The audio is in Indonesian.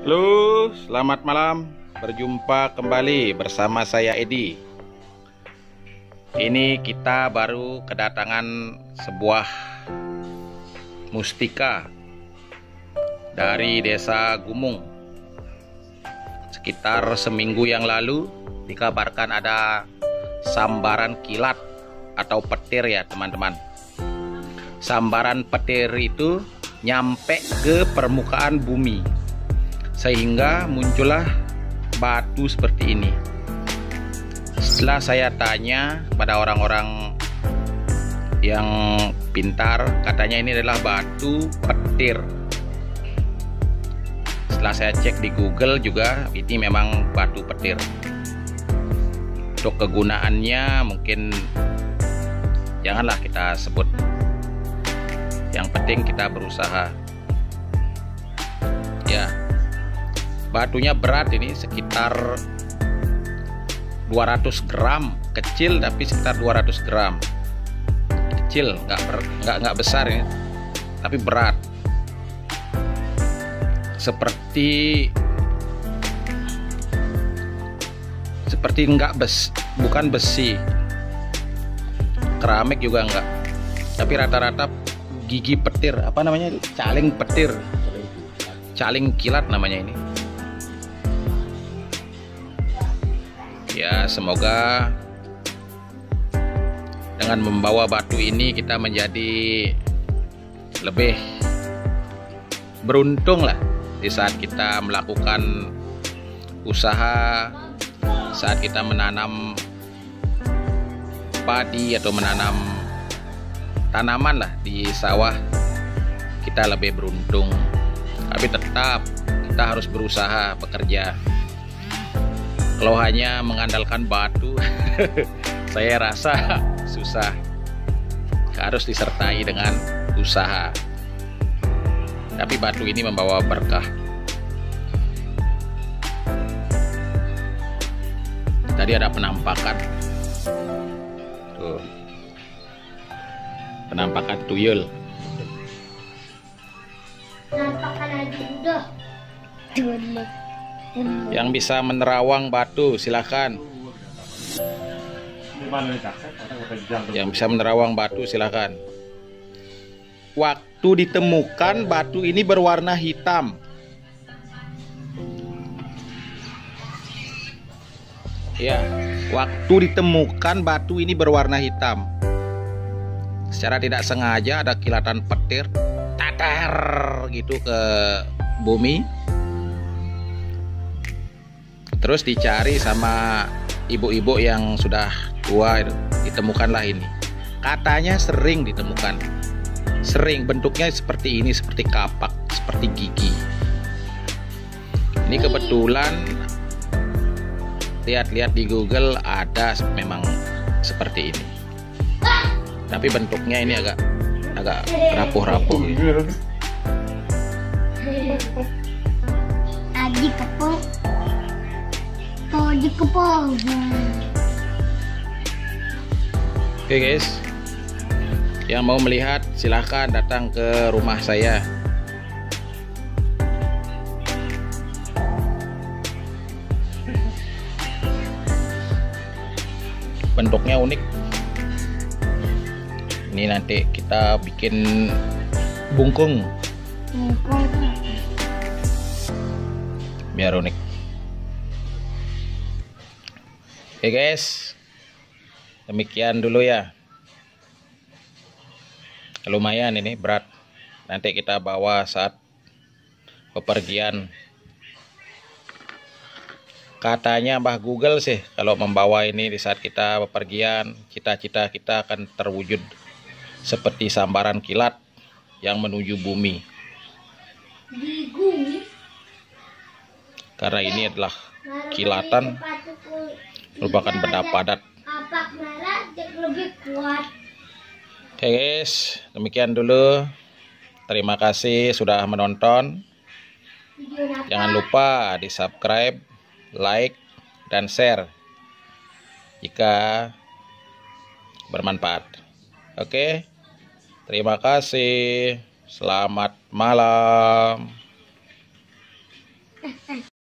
Halo, selamat malam. Berjumpa kembali bersama saya Edi. Ini kita baru kedatangan sebuah mustika dari Desa Gumung. Sekitar seminggu yang lalu dikabarkan ada sambaran kilat atau petir ya teman-teman. Sambaran petir itu nyampe ke permukaan bumi, sehingga muncullah batu seperti ini. Setelah saya tanya pada orang-orang yang pintar, katanya ini adalah batu petir. Setelah saya cek di Google juga, ini memang batu petir. Untuk kegunaannya mungkin janganlah kita sebut. Yang penting kita berusaha. Ya, batunya berat, ini sekitar 200 gram, kecil tapi sekitar 200 gram. Kecil, nggak besar ini, tapi berat. Seperti bukan besi, keramik juga enggak, tapi rata-rata gigi petir, apa namanya, caling petir, caling kilat namanya ini. Ya, semoga dengan membawa batu ini kita menjadi lebih beruntung lah di saat kita melakukan usaha, saat kita menanam padi atau menanam tanaman lah di sawah, kita lebih beruntung. Tapi tetap kita harus berusaha bekerja. Kalau hanya mengandalkan batu saya rasa susah. Harus disertai dengan usaha. Tapi batu ini membawa berkah. Tadi ada penampakan. Tuh. Penampakan tuyul. Penampakan aja udah. Yang bisa menerawang batu silakan. Yang bisa menerawang batu silakan. Waktu ditemukan batu ini berwarna hitam. Ya, waktu ditemukan batu ini berwarna hitam. Secara tidak sengaja ada kilatan petir, tatar gitu ke bumi. Terus dicari sama ibu-ibu yang sudah tua itu, ditemukanlah ini. Katanya sering ditemukan. Sering, bentuknya seperti ini, seperti kapak, seperti gigi. Ini kebetulan lihat-lihat di Google ada memang seperti ini. Tapi bentuknya ini agak rapuh-rapuh. Adik kepong. Adik kepong. Oke guys, yang mau melihat silahkan datang ke rumah saya. Bentuknya unik. Ini nanti kita bikin bungkung biar unik. Oke guys, demikian dulu ya. Lumayan ini berat. Nanti kita bawa saat bepergian. Katanya Mbah Google sih, kalau membawa ini di saat kita bepergian, cita-cita kita akan terwujud seperti sambaran kilat yang menuju bumi. Di bumi. Karena ini adalah kilatan, merupakan benda padat. Apak merah lebih kuat. Oke guys, demikian dulu. Terima kasih sudah menonton. Jangan lupa di subscribe, like, dan share jika bermanfaat. Oke, terima kasih. Selamat malam.